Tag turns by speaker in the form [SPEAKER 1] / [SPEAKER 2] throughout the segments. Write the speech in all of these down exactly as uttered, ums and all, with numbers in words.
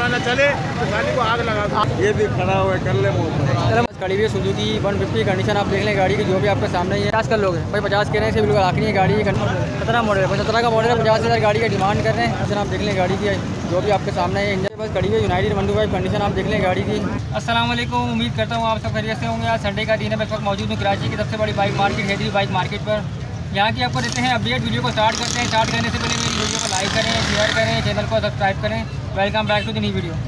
[SPEAKER 1] ना चले तो साली को आग लगा दो। ये भी खड़ा हुआ है, कर ले मोड़
[SPEAKER 2] खड़ी हुई है सुजुकी वन फिफ्टी कंडीशन आप देख लें गाड़ी की, जो भी आपके सामने ही है। पचास कर लोगे भाई, पचास कह रहे हैं से बिल्कुल आखिरी है गाड़ी। सत्रह मॉडल है, सत्रह का मॉडल है, पचास हज़ार गाड़ी का डिमांड कर रहे हैं। कंडीशन आप देख लें गाड़ी की, जो भी आपके सामने है। इंजन बस खड़ी हुई United one two five condition आप देख लें गाड़ी की। अस्सलाम वालेकुम, उम्मीद करता हूँ आप सब खैरियत से होंगे। आज संडे का दिन है, मैं इस वक्त मौजूद हूँ कराची की सबसे बड़ी bike market Haidery bike market पर। यहाँ की आपको देते हैं अपडेट। वीडियो को स्टार्ट करते हैं। स्टार्ट करने से पहले मेरी वीडियो को लाइक करें, शेयर करें, चैनल को सब्सक्राइब करें। Welcome back to the new video.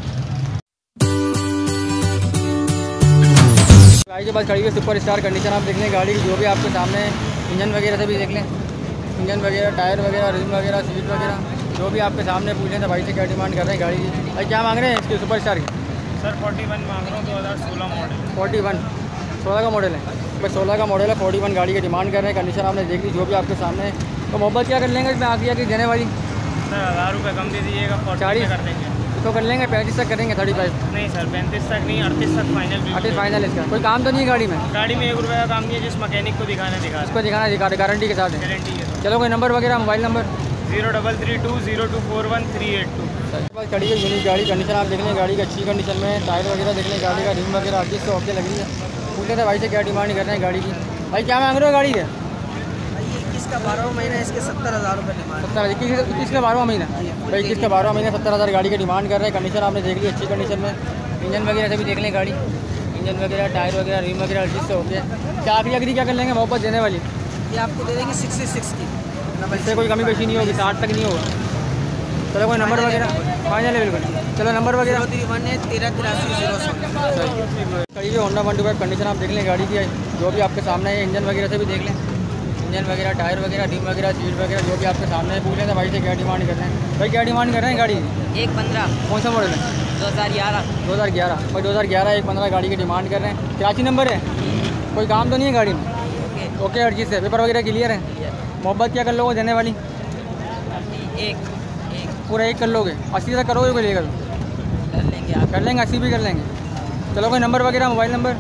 [SPEAKER 2] गाड़ी के पास खड़ी हुई सुपर स्टार कंडीशन आप देख लें गाड़ी की, जो भी आपके सामने है। इंजन वगैरह से भी देख लें, इंजन वगैरह, टायर वगैरह, रिम वगैरह, सीट वगैरह, जो भी आपके सामने पूछें तो भाई से क्या डिमांड कर रहे हैं गाड़ी की। भाई क्या मांग रहे हैं इसके सुपर स्टार की?
[SPEAKER 1] सर फोर्टी वन मांग रहा हूँ, दो हज़ार सोलह मॉडल।
[SPEAKER 2] फोर्टी वन सोलह का मॉडल है भाई, सोलह का मॉडल है, फोर्टी वन गाड़ी की डिमांड कर रहे हैं। कंडीशन आपने देख ली जो भी आपके सामने है। तो मोहब्बत क्या कर लेंगे इसमें आखिरी आखिरी देने वाली?
[SPEAKER 1] सर हज़ार रुपये कम दे दीजिएगा, चालीस कर देंगे
[SPEAKER 2] तो कर लेंगे, पैंतीस तक करेंगे, थर्टी फाइव
[SPEAKER 1] नहीं सर, पैंतीस तक नहीं, अड़तीस तक फाइनल।
[SPEAKER 2] अड़तीस फाइनल इसका कोई काम तो नहीं है गाड़ी में?
[SPEAKER 1] गाड़ी में एक रुपये का काम नहीं है, जिस मैकेनिक को दिखाना दिखा
[SPEAKER 2] इसको दिखाना दिखा गारंटी के साथ है।
[SPEAKER 1] गारंटी है।
[SPEAKER 2] चलो कोई नंबर वगैरह, mobile number
[SPEAKER 1] zero double three two zero two four one three eight two.
[SPEAKER 2] बस खड़ी है यूनिक गाड़ी। कंडीशन आप देख लें गाड़ी की, अच्छी कंडीशन में। टायर वगैरह देख लें गाड़ी का, रिम वगैरह अड़तीस सौ ओके लग रही है। पूछते थे भाई से क्या डिमांड कर रहे हैं गाड़ी की। भाई क्या मांग रहे हो गाड़ी के?
[SPEAKER 3] इसका बारह महीना, इसके सत्तर हज़ार रुपये डिमांड।
[SPEAKER 2] सत्तर इक्कीस इक्कीस का बारह महीना भाई, इक्कीस का बारह महीना सत्तर हज़ार गाड़ी की डिमांड कर रहे हैं। कंडीशन आपने देख ली अच्छी कंडीशन में। इंजन वगैरह से भी देख लें गाड़ी, इंजन वगैरह, टायर वगैरह, रिम वगैरह अड़तीस सौ ओके। क्या आखिरी आखिरी क्या कर लेंगे मोहब्बत देने वाली?
[SPEAKER 3] ये आपको दे देंगे सिक्सटी सिक्स की,
[SPEAKER 2] इससे कोई कमी पेशी नहीं होगी, साठ तक नहीं होगा। चलो कोई नंबर वगैरह फाइनल है बिल्कुल। चलो नंबर वगैरह
[SPEAKER 3] थ्री वन है तेरह तिरासी जीरो सौ।
[SPEAKER 2] करीब Honda one two five condition आप देख लें गाड़ी की, जो भी आपके सामने है। इंजन वगैरह से भी देख लें, इंजन वगैरह, टायर वगैरह, रिम वगैरह, सीट वगैरह, जो भी आपके सामने है। पूछ लें तो भाई से क्या डिमांड कर रहे हैं। भाई क्या डिमांड कर रहे हैं गाड़ी?
[SPEAKER 3] एक पंद्रह।
[SPEAKER 2] कौन सा मॉडल है?
[SPEAKER 3] दो हज़ार ग्यारह।
[SPEAKER 2] दो हज़ार ग्यारह भाई, दो हज़ार ग्यारह एक पंद्रह गाड़ी की डिमांड कर रहे हैं। कराची नंबर है, कोई काम तो नहीं है गाड़ी में? ओके हर चीज़ से, पेपर वगैरह क्लियर है। मोहब्बत क्या कर लोगे देने वाली?
[SPEAKER 3] एक एक
[SPEAKER 2] पूरा एक कर लोगे, अस्सी तक करोगे कोई लेकर?
[SPEAKER 3] कर लेंगे आप।
[SPEAKER 2] कर लेंगे, अस्सी भी कर लेंगे। चलो कोई नंबर वगैरह, मोबाइल नंबर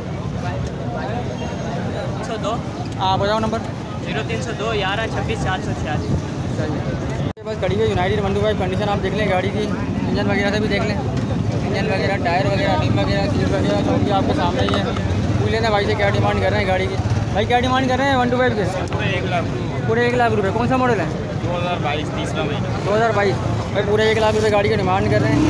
[SPEAKER 3] तीन सौ दो
[SPEAKER 2] हाँ बताओ नंबर।
[SPEAKER 3] जीरो तीन सौ दो ग्यारह छब्बीस चार सौ छियासी।
[SPEAKER 2] सही बस खड़ी है United one two five condition आप देख लें गाड़ी की। इंजन वगैरह से भी देख लें, इंजन वगैरह, टायर वगैरह, रिम वगैरह, सीट वगैरह, जो भी आपके सामने ही है। पूछ लेना भाई से क्या डिमांड कर रहे हैं गाड़ी की। भाई क्या डिमांड कर रहे हैं वन टू फाइव के?
[SPEAKER 1] पूरे एक लाख
[SPEAKER 2] पूरे एक लाख रुपये। कौन सा मॉडल है?
[SPEAKER 1] दो हज़ार बाईस तीसरा महीना।
[SPEAKER 2] दो हज़ार बाईस भाई, पूरे एक लाख रुपये गाड़ी की डिमांड कर रहे हैं।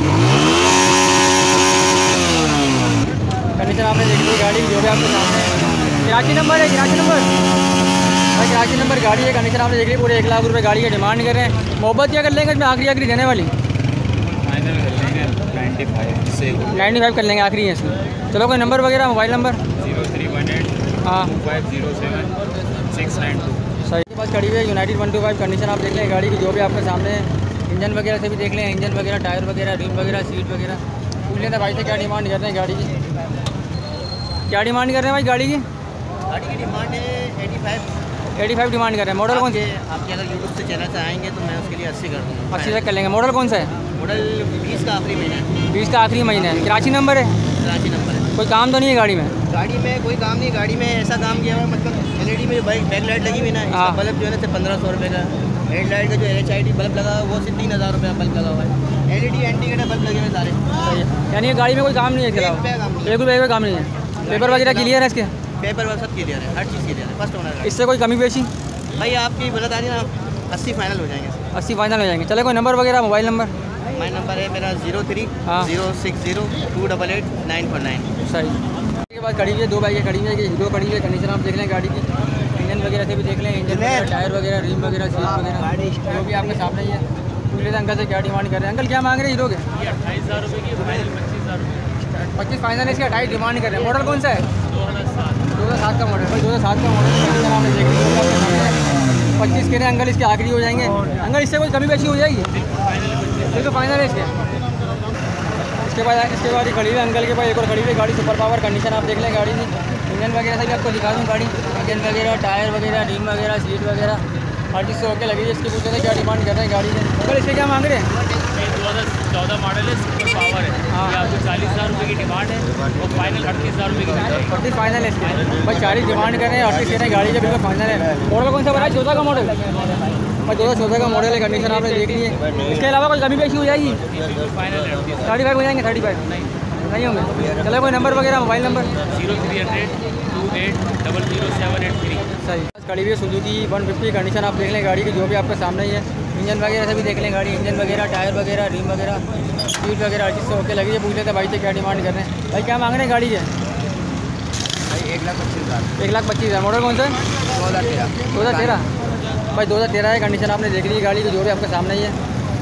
[SPEAKER 2] कंडीशन आपने देख ली गाड़ी, जो भी आपके सामने है। कराची नंबर है, कराची नंबर भाई, कराची नंबर गाड़ी है। कंडीशन आपने देख ली, पूरे एक लाख रुपये गाड़ी की डिमांड कर रहे हैं। मोहब्बत क्या कर लेंगे इसमें आखिरी आखिरी देने वाली?
[SPEAKER 1] फाइनल कर लेंगे नाइन्टी फाइव से
[SPEAKER 2] नाइन्टी फाइव कर लेंगे आखिरी है इसमें। चलो कोई नंबर वगैरह, mobile number
[SPEAKER 1] zero three one eight
[SPEAKER 2] हाँ
[SPEAKER 1] two five zero seven six nine two.
[SPEAKER 2] सही के पास खड़ी हुई है United one two five condition आप देख लें गाड़ी की, जो भी आपके सामने है। इंजन वगैरह से भी देख लें, इंजन वगैरह, टायर वगैरह, रिम वगैरह, सीट वगैरह। पूछ लेते भाई से क्या डिमांड कर रहे हैं गाड़ी की। क्या डिमांड कर रहे हैं भाई गाड़ी की?
[SPEAKER 3] गाड़ी की डिमांड है eighty five.
[SPEAKER 2] Eighty five demand कर रहे हैं। मॉडल कौन सा?
[SPEAKER 3] आपके अगर यूट्यूब से चैनल से आएंगे तो मैं उसके लिए अस्सी कर दूँगा।
[SPEAKER 2] अस्सी तक कर लेंगे। मॉडल कौन सा है?
[SPEAKER 3] मॉडल बीस का आखिरी महीना है।
[SPEAKER 2] बीस का आखिरी महीना है। कराची नंबर है,
[SPEAKER 3] कराची नंबर है।
[SPEAKER 2] कोई काम तो नहीं है गाड़ी में?
[SPEAKER 3] गाड़ी में कोई काम नहीं, गाड़ी में ऐसा काम किया हुआ है, मतलब एलईडी में जो बैक बैक लाइट लगी हुई ना, इसका
[SPEAKER 2] हाँ।
[SPEAKER 3] बल्ब जो है ना पंद्रह सौ रुपये का। हेड लाइट का जो L H I D bulb लगा हुआ है वो से तीन हज़ार रुपये का बल्ब लगा हुआ है। L E D indicator bulb लगे हुए सारे।
[SPEAKER 2] सही है, यानी ये गाड़ी में कोई काम नहीं है इसके अलावा? एक रुपये का काम नहीं है। पेपर वगैरह क्लियर है इसके?
[SPEAKER 3] पेपर वर्क सब क्लियर है, हर चीज़ क्लियर है। फर्स्ट ओनर
[SPEAKER 2] इससे कोई कमी पेशी?
[SPEAKER 3] भाई आपकी बता दी ना, अस्सी फाइनल हो जाएंगे।
[SPEAKER 2] अस्सी फाइनल हो जाएंगे। चले कोई नंबर वगैरह, मोबाइल नंबर?
[SPEAKER 3] माई नंबर है मेरा जीरो थ्री
[SPEAKER 2] हाँ।
[SPEAKER 3] Zero six zero two double eight nine four nine.
[SPEAKER 2] सही के बाद खड़ी हुई है, दो बाइकें खड़ी हुई है, हीरो खड़ी हुई है। कंडीशन आप देख लें गाड़ी की, इंजन वगैरह से भी देख लें, इंजन वगैरह, टायर वगैरह, रिम वगैरह, सीट वगैरह, जो भी आपके सामने ही है। पूछ लेते अंकल से क्या डिमांड कर रहे हैं। अंकल क्या मांग रहे हैं हीरो के?
[SPEAKER 1] अट्ठाईस हज़ार रुपये की फाइनल पच्चीस हज़ार रुपये
[SPEAKER 2] पच्चीस फाइनल इसके, अट्ठाईस डिमांड कर रहे हैं। मॉडल कौन सा है?
[SPEAKER 1] दो हज़ार सात
[SPEAKER 2] दो हज़ार सात का मॉडल भाई, दो हज़ार सात का मॉडल। कंडीशन आपने देख ली, पच्चीस कह रहे हैं अंकल, इसके आखिरी हो जाएंगे। अंकल इससे कोई कमी पेशी हो जाएगी? बिल्कुल फाइनल है इसके। इसके बाद इसके बाद ही खड़ी हुई अंकल के पास एक और खड़ी हुई गाड़ी सुपर पावर। कंडीशन आप देख लें गाड़ी की, इंजन वगैरह से भी आपको दिखा दूँ गाड़ी, इंजन वगैरह, टायर वगैरह, रिम वगैरह, सीट वगैरह, हर चीज़ से ओके लगी है। इसके पूछते थे क्या डिमांड कर रहे हैं गाड़ी में। अंकल इसके क्या मांग रहे हैं?
[SPEAKER 1] दो हज़ार चौदह मॉडल है, सुपर पावर है।
[SPEAKER 2] हाँ।
[SPEAKER 1] ये आपको चालीस हज़ार रुपये की डिमांड है और फाइनल अड़तीस हज़ार रुपये की मिल जाएगी।
[SPEAKER 2] अड़तीस फाइनल है इसके भाई, चालीस डिमांड कर रहे हैं, अड़तीस कह रहे हैं गाड़ी का बिल्कुल फाइनल है। मॉडल कौन सा बना है? चौदह का मॉडल भाई दो हज़ार चौदह का मॉडल है, कंडीशन आपने देख ली है। इसके अलावा कोई कमी पेशी हो जाएगी? थर्टी फाइव हो जाएंगे? थर्टी फाइव नहीं होंगे। चलो कोई नंबर वगैरह, mobile number?
[SPEAKER 4] Zero three hundred two eight double zero seven eight three.
[SPEAKER 2] सही। खड़ी हुई है सुजुकी वन फिफ्टी, कंडीशन आप देख लें गाड़ी की जो भी आपके सामने ही है। इंजन वगैरह से भी देख लें गाड़ी, इंजन वगैरह, टायर वगैरह, रिम वगैरह, सीट वगैरह हर चीज़ से ओके लगी है। पूछ लेते हैं भाई से क्या डिमांड कर रहे हैं। भाई क्या मांग रहे हैं गाड़ी के?
[SPEAKER 3] भाई एक लाख पच्चीस हज़ार।
[SPEAKER 2] एक लाख पच्चीस हज़ार। मॉडल कौन सा है?
[SPEAKER 3] दो हज़ार तेरह।
[SPEAKER 2] दो हज़ार तेरह भाई दो हज़ार तेरह है, कंडीशन आपने देख ली है गाड़ी की जो भी आपके सामने ही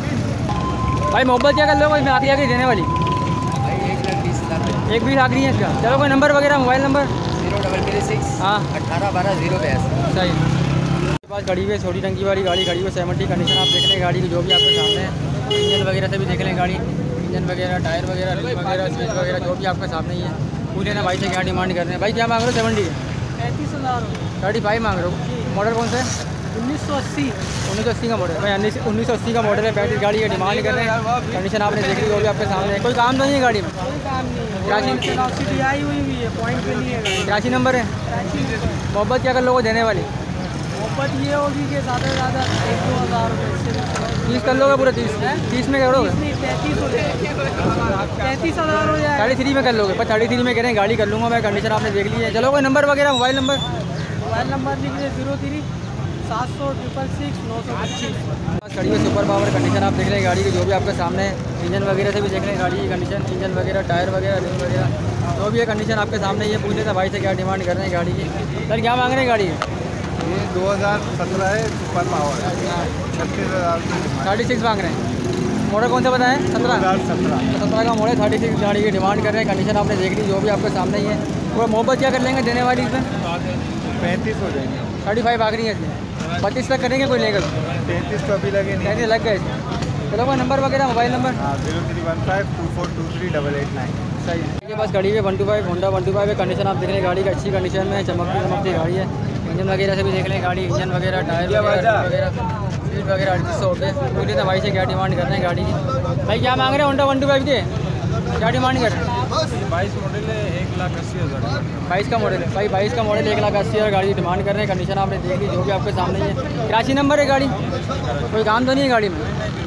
[SPEAKER 2] है। भाई मोहब्बत क्या कर लो, भाई मैं आखिरी आखिरी देने वाली
[SPEAKER 3] भाई एक लाख बीस हज़ार।
[SPEAKER 2] एक बीस आखिरी है इसका। चलो कोई नंबर वगैरह, mobile number?
[SPEAKER 3] Zero double three six
[SPEAKER 2] हाँ
[SPEAKER 3] अट्ठारह बारह जीरो बैस।
[SPEAKER 2] सही। मेरे पास खड़ी हुई है छोटी टंकी वाली गाड़ी खड़ी हुई है सेवेंटी, कंडीशन आप देख लें गाड़ी की जो भी आपके सामने है। इंजन वगैरह से भी देख लें गाड़ी, इंजन वगैरह, टायर वगैरह, रिम वगैरह, सीट वगैरह जो भी आपके सामने ही है। पूछे ना भाई से क्या डिमांड कर रहे हैं। भाई क्या मांग रहे हो? सेवेंटी
[SPEAKER 5] पैंतीस हज़ार
[SPEAKER 2] थर्टी फाइव मांग रहे हो। मॉडल कौन सा है?
[SPEAKER 5] उन्नीस सौ अस्सी।
[SPEAKER 2] उन्नीस सौ अस्सी का मॉडल है भाई, उन्नीस उन्नीस सौ अस्सी का मॉडल है। पैंतीस गाड़ी है, डिमांड कर रहे हैं। कंडीशन आपने देख ली जो भी आपके सामने है। कोई काम तो नहीं है गाड़ी में?
[SPEAKER 5] कोई काम नहीं है।
[SPEAKER 2] क्या चीज़?
[SPEAKER 5] वेलोसिटी आई हुई भी है, पॉइंट पे नहीं है गाड़ी।
[SPEAKER 2] क्या चीज़ नंबर है? मोहब्बत क्या कर लोगे देने वाली?
[SPEAKER 5] मोहब्बत ये होगी कि ज़्यादा से ज़्यादा एक दो हज़ार रुपये से
[SPEAKER 2] तीस कर लोगे पूरा? तीस तीस में करोगे?
[SPEAKER 5] नहीं, पैंतीस हो जाएगा। पैंतीस हज़ार हो जाएगा।
[SPEAKER 2] थर्टी थ्री में कर लोगे? पर थर्टी थ्री में कह रहे हैं गाड़ी कर लूँगा मैं, कंडीशन आपने देख ली है। चलो कोई नंबर वगैरह, मोबाइल नंबर?
[SPEAKER 5] मोबाइल नंबर लिख लीजिए जीरो थ्री सात सौ ट्रिपल सिक्स नौ सौ पच्चीस।
[SPEAKER 2] खड़ी हुई सुपर पावर, कंडीशन आप देख लें गाड़ी की जो भी आपके सामने है। इंजन वगैरह से भी देख लें गाड़ी की कंडीशन, इंजन वगैरह, टायर वगैरह, रिम वगैरह जो भी है कंडीशन आपके सामने ही है। पूछ लेते भाई से क्या डिमांड कर रहे हैं गाड़ी की। सर क्या मांग रहे हैं गाड़ी?
[SPEAKER 1] ये दो हज़ार सत्रह है, सुपर पावर है, छत्तीस हज़ार
[SPEAKER 2] थर्टी सिक्स मांग रहे हैं। मॉडल कौन सा बताएं? सत्रह
[SPEAKER 1] सत्रह
[SPEAKER 2] सत्रह का मॉडल, थर्टी सिक्स गाड़ी की डिमांड कर रहे हैं। कंडीशन आपने देख ली जो भी आपके सामने ही है। वो मोहब्बत क्या कर लेंगे देने वाली इसमें?
[SPEAKER 1] पैंतीस हो जाएंगे।
[SPEAKER 2] थर्टी फाइव आखिरी है इसमें। पच्चीस तक करेंगे कोई लेकर?
[SPEAKER 1] तैंतीस तो अभी लगे नहीं।
[SPEAKER 2] पैंतीस लग गए इसमें। चलो कोई नंबर वगैरह, मोबाइल नंबर?
[SPEAKER 1] हाँ zero three one five two four two three double eight nine.
[SPEAKER 2] सही है। के पास गाड़ी है one two five, Honda one two five है, कंडीशन आप देख लें गाड़ी की अच्छी कंडीशन में है, चमकती चमकती गाड़ी है। इंजन वगैरह से भी देख लें गाड़ी, इंजन वगैरह, टायर वगैरह वगैरह, सीट वगैरह हर चीज़ से ओके। पूछे तो भाई से क्या डिमांड कर रहे हैं गाड़ी की। भाई क्या मांग रहे हैं होंडा वन टू फाइव के? क्या डिमांड कर रहे हैं?
[SPEAKER 1] बाईस मॉडल है, एक लाख अस्सी हज़ार।
[SPEAKER 2] बाईस का मॉडल है भाई, बाईस का मॉडल, एक लाख अस्सी हज़ार गाड़ी की डिमांड कर रहे हैं। कंडीशन आपने देख ली जो भी आपके सामने ही है। कराची नंबर है गाड़ी? कोई काम तो नहीं है गाड़ी में?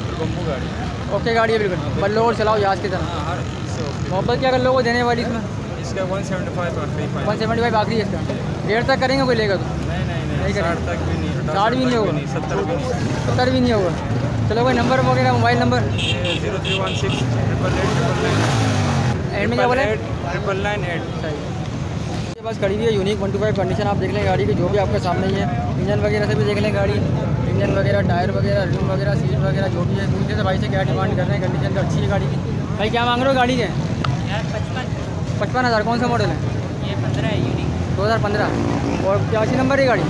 [SPEAKER 2] ओके गाड़ी है बिल्कुल, बल्लो और चलाओ याद की तरह। मोहब्बत क्या कर लोगे देने वाली इसमें?
[SPEAKER 1] इसका one seventy five
[SPEAKER 2] one seventy five आखिरी है इसका। डेढ़ तक करेंगे कोई लेगा तो?
[SPEAKER 1] नहीं नहीं
[SPEAKER 2] नहीं
[SPEAKER 1] नहीं,
[SPEAKER 2] करेंगे।
[SPEAKER 1] साठ तक भी नहीं,
[SPEAKER 2] साठ भी नहीं होगा,
[SPEAKER 1] सत्तर भी नहीं।
[SPEAKER 2] सत्तर भी नहीं होगा। चलो कोई नंबर वगैरह, mobile number?
[SPEAKER 1] Zero three one six triple eight triple nine
[SPEAKER 2] end में क्या बोले?
[SPEAKER 1] Triple nine eight.
[SPEAKER 2] सही। ये बस खड़ी हुई है unique one two five, condition आप देख लें गाड़ी की जो भी आपके सामने ही है। इंजन वगैरह से भी देख लें गाड़ी, इंजन वगैरह, टायर वगैरह, रिम वगैरह, सीट वगैरह जो भी है। पूछते थे भाई से क्या डिमांड कर रहे हैं। कंडीशन तो अच्छी है गाड़ी की। भाई क्या मांग रहे हो गाड़ी के?
[SPEAKER 5] पचपन
[SPEAKER 2] पचपन हज़ार। कौन सा मॉडल है?
[SPEAKER 5] ये पंद्रह है यूनिक।
[SPEAKER 2] दो हज़ार पंद्रह। और क्या सी नंबर है गाड़ी?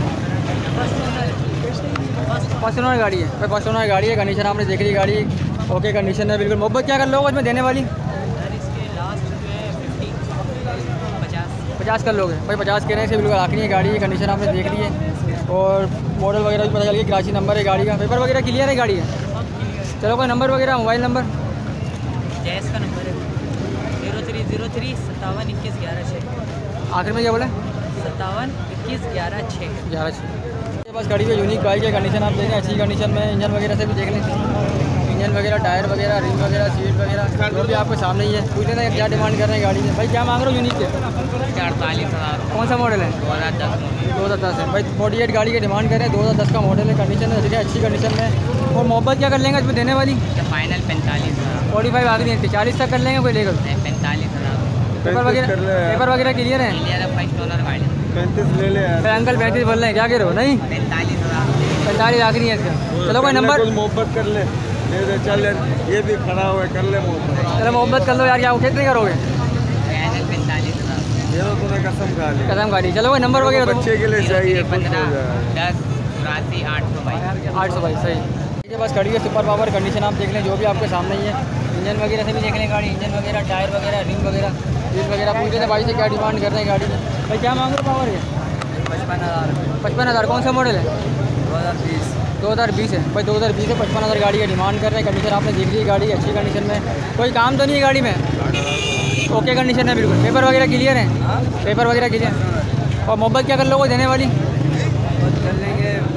[SPEAKER 2] फर्स्ट ओनर गाड़ी है भाई, फर्स्ट ओनर गाड़ी है। कंडीशन आपने देख ली गाड़ी ओके कंडीशन है बिल्कुल। मोहब्बत क्या कर लोगे इसमें देने वाली?
[SPEAKER 5] इसके लास्ट जो है फिफ्टी पचास
[SPEAKER 2] पचास कर लोगे भाई? पचास कह रहे हैं से बिल्कुल आखिरी है गाड़ी की। कंडीशन आपने देख ली है और मॉडल वगैरह भी पता चल गया, कराची नंबर है गाड़ी का। पेपर वगैरह क्लियर है गाड़ी है? चलो कोई नंबर वगैरह, मोबाइल नंबर?
[SPEAKER 5] जैस का नंबर है जीरो थ्री जीरो थ्री सत्तावन इक्कीस ग्यारह छः।
[SPEAKER 2] आखिर में क्या बोले?
[SPEAKER 5] सत्तावन इक्कीस ग्यारह छः।
[SPEAKER 2] ग्यारह छः। ये बस गाड़ी है यूनिक बाइक है, कंडीशन आप देखें अच्छी कंडीशन में। इंजन वगैरह से भी देख लें, इंजन वगैरह, टायर वगैरह, रिम वगैरह, सीट वगैरह जो भी आपके सामने ही है। पूछ लेना क्या डिमांड कर रहे हैं गाड़ी में। भाई क्या मांग रहे हो यूनिक के?
[SPEAKER 5] अड़तालीस हज़ार
[SPEAKER 2] कौन सा मॉडल है?
[SPEAKER 5] दो हज़ार दस
[SPEAKER 2] दो हज़ार दस है भाई, फोर्टी एट गाड़ी की डिमांड कर रहे हैं। दो हज़ार दस का मॉडल है, कंडीशन है देखिए अच्छी कंडीशन में। और मोहब्बत क्या कर लेंगे इसमें देने वाली?
[SPEAKER 5] फाइनल पैंतालीस हज़ार
[SPEAKER 2] फोर्टी फाइव आखिरी है, चालीस तक कर लेंगे कोई लेकर?
[SPEAKER 5] पैंतालीस हज़ार
[SPEAKER 2] पेपर वगैरह, पेपर वगैरह क्लियर है?
[SPEAKER 5] फर्स्ट ओनर गाड़ी
[SPEAKER 1] पैंतीस ले ले यार।
[SPEAKER 2] भाई अंकल पैंतीस बोल रहे हैं, क्या कह रहे हो? नहीं,
[SPEAKER 5] पैंतालीस हज़ार
[SPEAKER 2] पैंतालीस आखिरी है इसका। चलो कोई नंबर?
[SPEAKER 1] कुछ मोहब्बत कर ले, दे दे चल यार, ये भी खड़ा हुआ है, कर ले मोहब्बत।
[SPEAKER 2] चलो मोहब्बत कर लो यार, क्या उठे नहीं करोगे?
[SPEAKER 5] फाइनल पैंतालीस हज़ार
[SPEAKER 1] ये तो तूने कसम खा ली।
[SPEAKER 2] कदम गाड़ी। चलो कोई नंबर वगैरह दो।
[SPEAKER 1] बच्चे के लिए चाहिए, खुश हो
[SPEAKER 5] पंद्रह
[SPEAKER 1] जाए।
[SPEAKER 5] दस चौरासी आठ सौ बाईस
[SPEAKER 2] आठ सौ बाईस। सही। ये बस खड़ी है सुपर पावर, कंडीशन आप देख लें जो भी आपके सामने ही है। इंजन वगैरह से भी देख लें गाड़ी, इंजन वगैरह, टायर वगैरह, रिम वगैरह, सीट वगैरह। पूछते थे भाई से क्या डिमांड कर रहे हैं गाड़ी में। भाई क्या मांग रहे हो पावर के?
[SPEAKER 5] पचपन हज़ार
[SPEAKER 2] पचपन हज़ार। कौन सा मॉडल है?
[SPEAKER 5] दो हज़ार बीस
[SPEAKER 2] दो हज़ार बीस है भाई, दो हज़ार बीस है। पचपन हज़ार गाड़ी का डिमांड कर रहे हैं। कंडीशन आपने देख ली है गाड़ी अच्छी कंडीशन में, कोई काम तो नहीं है गाड़ी में? ओके कंडीशन है बिल्कुल। पेपर वगैरह क्लियर है? पेपर वगैरह क्लियर। और मोहब्बत क्या कर लोगे देने वाली?
[SPEAKER 5] कर लेंगे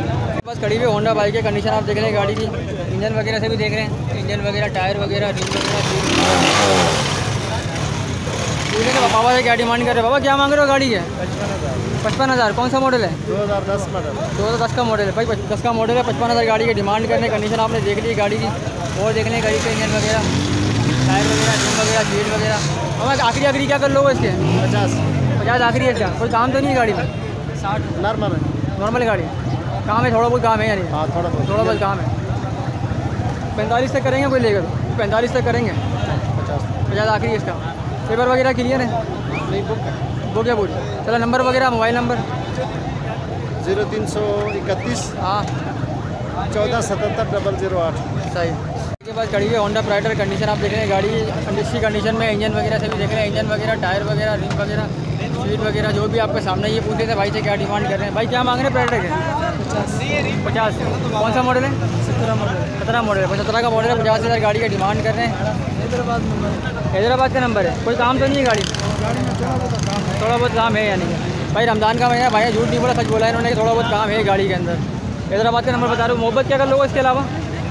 [SPEAKER 2] बस खड़ी हुई होंडा बाइक है। कंडीशन आप देख रहे हैं गाड़ी की, इंजन वगैरह से भी देख रहे हैं, इंजन वगैरह, टायर वगैरह, रिम वगैरह। पूछे तो बाबा से क्या डिमांड कर रहे हो? बाबा क्या मांग रहे हो गाड़ी के? पचपन हज़ार। कौन सा मॉडल है?
[SPEAKER 1] दो हज़ार दस मॉडल।
[SPEAKER 2] दो हज़ार दस का मॉडल है भाई, दस का मॉडल है। पचपन हज़ार गाड़ी की डिमांड करने। कंडीशन आपने देख ली गाड़ी की, और देख लें गाड़ी के इंजन वगैरह, टायर वगैरह, रिम वगैरह, सीट वगैरह। बाबा आखिरी आखिरी क्या कर लोगे इसके?
[SPEAKER 1] पचास
[SPEAKER 2] पचास आखिरी है क्या? कोई काम तो नहीं है गाड़ी में?
[SPEAKER 3] साठ
[SPEAKER 1] नॉर्मल है।
[SPEAKER 2] नॉर्मल गाड़ी काम है, थोड़ा बहुत काम है यानी?
[SPEAKER 1] हाँ थोड़ा बहुत
[SPEAKER 2] थोड़ा बहुत काम है। पैंतालीस तक करेंगे कोई लेकर? पैंतालीस तक करेंगे।
[SPEAKER 1] पचास
[SPEAKER 2] पचास आखिरी है इसका। पेपर वगैरह क्लियर है?
[SPEAKER 1] नहीं बुक है।
[SPEAKER 2] वो क्या बोल? चलो नंबर वगैरह, मोबाइल नंबर?
[SPEAKER 1] जीरो तीन सौ इकतीस
[SPEAKER 2] हाँ
[SPEAKER 1] चौदह सतहत्तर डबल जीरो आठ।
[SPEAKER 2] सही। इसके बाद खड़ी है होंडा प्राइडर। कंडीशन आप देख रहे हैं गाड़ी अच्छी कंडीशन में, इंजन वगैरह से भी देख रहे हैं, इंजन वगैरह, टायर वगैरह, रिम वगैरह, सीट वगैरह, जो भी आपके सामने ये पूछ रहे थे भाई से क्या डिमांड कर रहे हैं। भाई क्या मांग रहे हैं प्राइडर के? पचास। कौन सा मॉडल है? सत्रह मॉडल। सत्रह मॉडल है। सत्रह का मॉडल है। पचास हज़ार गाड़ी का डिमांड कर रहे हैं। हैदराबाद नंबर, हैदराबाद का नंबर है। कोई काम तो नहीं है गाड़ी में? थोड़ा बहुत काम है यानी कि भाई रमज़ान का महीना, भाई झूठ नहीं बोला, सच बोला है इन्होंने कि थोड़ा बहुत काम है गाड़ी के अंदर। हैदराबाद का नंबर बता रहे हो। मोहब्बत क्या कर लोगे इसके अलावा?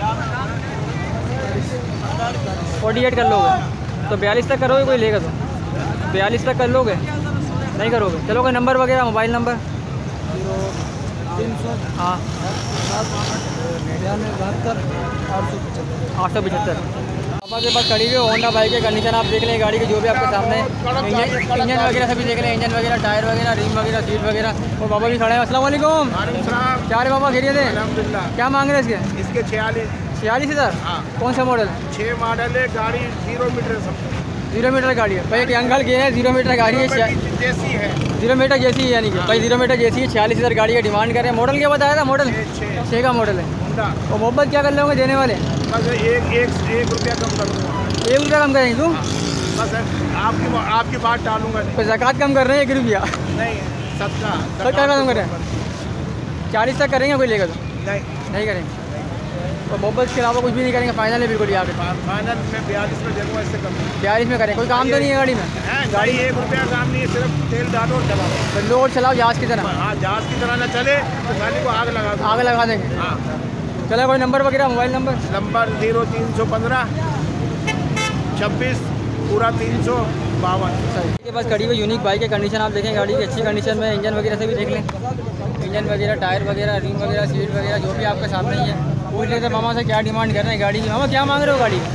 [SPEAKER 2] फोर्टी एट कर लोगे तो बयालीस तक करोगे कोई लेगा तो? बयालीस तक कर लोगे? नहीं करोगे? चलो कोई नंबर वगैरह, मोबाइल नंबर?
[SPEAKER 1] तीन सौ
[SPEAKER 2] हाँ
[SPEAKER 1] निन्यानवे बहत्तर आठ सौ पचहत्तर।
[SPEAKER 2] आठ सौ पचहत्तर। पापा के पास खड़ी हुई होंडा बाइक है। कंडीशन आप देख लें गाड़ी की, जो भी आपके सामने है। इंजन इंजन वगैरह सभी देख लें, इंजन वगैरह, टायर वगैरह, रिम वगैरह, सीट वगैरह। और बाबा भी खड़े हैं। अस्सलाम वालेकुम। क्या रे बाबा, खैरियत है?
[SPEAKER 1] अल्हम्दुलिल्लाह।
[SPEAKER 2] क्या मांग रहे हैं इसके?
[SPEAKER 1] इसके छियालीस
[SPEAKER 2] छियालीस हज़ार।
[SPEAKER 1] हाँ।
[SPEAKER 2] कौन सा मॉडल?
[SPEAKER 1] छः मॉडल है गाड़ी, जीरो मीटर सब
[SPEAKER 2] जीरो मीटर गाड़ी है भाई। एक अंकल के हैं, जीरो मीटर गाड़ी है,
[SPEAKER 1] जैसी है।
[SPEAKER 2] जीरो मीटर जैसी है यानी कि भाई जीरो मीटर जैसी है। छियालीस हज़ार गाड़ी का डिमांड कर रहे हैं। मॉडल क्या बताया था? मॉडल
[SPEAKER 1] छः
[SPEAKER 2] छः का मॉडल है।
[SPEAKER 1] होंडा।
[SPEAKER 2] और मोहब्बत क्या कर लोगे देने वाले?
[SPEAKER 1] बस एक एक एक रुपया कम कर दूँगा।
[SPEAKER 2] एक रुपया कम करेंगे तू?
[SPEAKER 1] बस आपकी आपकी बात टालूंगा नहीं।
[SPEAKER 2] तो ज़कात कम कर रहे हैं एक रुपया?
[SPEAKER 1] नहीं सबका
[SPEAKER 2] सबका कम कर रहे हैं। चालीस तक करेंगे कोई लेगा तो?
[SPEAKER 1] नहीं
[SPEAKER 2] नहीं करेंगे। और मोहब्बत के अलावा कुछ भी नहीं करेंगे? फाइनल है बिल्कुल? यहाँ पे
[SPEAKER 1] फाइनल में बयालीस में देखूँगा, इससे कम
[SPEAKER 2] बयालीस में करें। कोई काम तो नहीं है गाड़ी में?
[SPEAKER 1] है गाड़ी एक रुपया काम नहीं है, सिर्फ तेल डालो और चलाओ।
[SPEAKER 2] तो लोड चलाओ जहाज़ की तरह?
[SPEAKER 1] हाँ जहाज की तरह ना चले तो गाड़ी को आग लगा दो।
[SPEAKER 2] आगे लगा देंगे।
[SPEAKER 1] हाँ
[SPEAKER 2] चलो कोई नंबर वगैरह, मोबाइल नंबर?
[SPEAKER 1] नंबर जीरो तीन सौ पंद्रह छब्बीस पूरा तीन सौ बावन।
[SPEAKER 2] सही। के पास खड़ी हुई यूनिक बाइक है। कंडीशन आप देखें गाड़ी की अच्छी कंडीशन में, इंजन वगैरह से भी देख लें, इंजन वगैरह, टायर वगैरह, रिम वगैरह, सीट वगैरह, जो भी आपके सामने ही है। पूछ लेते मामा से क्या डिमांड कर रहे हैं गाड़ी की। मामा क्या मांग रहे हो गाड़ी?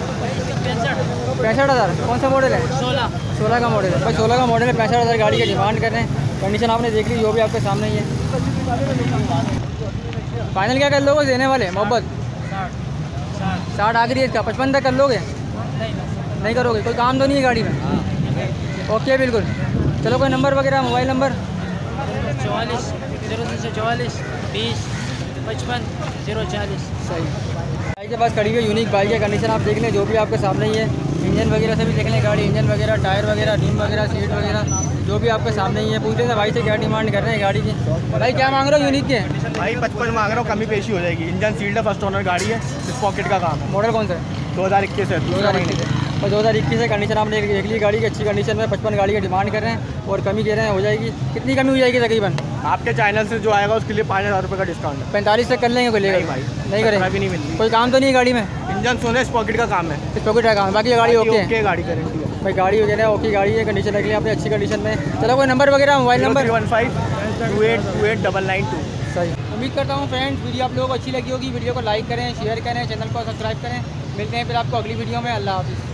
[SPEAKER 2] पैंसठ हज़ार। कौन सा मॉडल है?
[SPEAKER 5] सोलह।
[SPEAKER 2] सोलह का मॉडल है भाई। सोलह का मॉडल है, पैंसठ हज़ार गाड़ी की डिमांड कर रहे हैं। कंडीशन आपने देख ली, जो भी आपके सामने ही है। फाइनल क्या कर लोगे देने वाले? मोहब्बत साठ आखिरी है इसका। पचपन तक कर लोगे? नहीं करोगे? कोई काम तो नहीं है गाड़ी में? ओके बिल्कुल। चलो कोई नंबर वगैरह, मोबाइल नंबर?
[SPEAKER 5] चौवालीस जीरो तीन सौ चौवालीस बीस पचपन जीरो चालीस।
[SPEAKER 2] सही। बाइक के पास खड़ी हुई यूनिक बाइक है। कंडीशन आप देख लें, जो भी आपके सामने ही है। इंजन वगैरह से भी देख लें गाड़ी, इंजन वगैरह, टायर वगैरह, रिम वगैरह, सीट वगैरह, जो भी आपके सामने ही है। पूछते थे भाई से क्या डिमांड कर रहे हैं गाड़ी की। भाई क्या मांग रहे हो यूनिक के?
[SPEAKER 1] भाई पचपन मांग रहा हूँ, कमी पेशी हो जाएगी। इंजन सील्ड है, फर्स्ट ओनर गाड़ी है, इस पॉकेट का काम है।
[SPEAKER 2] मॉडल कौन सा है?
[SPEAKER 1] दो हज़ार इक्कीस है,
[SPEAKER 2] दो हज़ार इक्कीस है और दो हज़ार इक्कीस है। कंडीशन आपने देख ली गाड़ी की अच्छी कंडीशन में। पचपन गाड़ी का डिमांड कर रहे हैं और कमी कह रहे हैं हो जाएगी। कितनी कमी हो जाएगी तकरीबन?
[SPEAKER 1] आपके चैनल से जो आएगा उसके लिए पाँच हज़ार रुपये का डिस्काउंट है।
[SPEAKER 2] पैंतालीस तक कर लेंगे कोई लेगा?
[SPEAKER 1] नहीं भाई,
[SPEAKER 2] नहीं करेंगे?
[SPEAKER 1] भी नहीं मिलेगी।
[SPEAKER 2] कोई काम तो नहीं है गाड़ी में?
[SPEAKER 1] इंजन सोने इस पॉकेट का काम है,
[SPEAKER 2] इस पॉकेट का काम है, बाकी ये गाड़ी ओके है?
[SPEAKER 1] ओके गाड़ी गारंटी है
[SPEAKER 2] भाई गाड़ी वगैरह ओके गाड़ी है। कंडीशन रख लिया आपने अच्छी कंडीशन में। चलो कोई नंबर वगैरह, mobile number?
[SPEAKER 1] One five two eight two eight double nine two.
[SPEAKER 2] सही। उम्मीद करता हूँ फ्रेंड्स वीडियो आप लोगों को अच्छी लगी होगी। वीडियो को लाइक करें, शेयर करें, चैनल को सब्सक्राइब करें। मिलते हैं फिर आपको अगली वीडियो में। अल्लाह हाफिज़।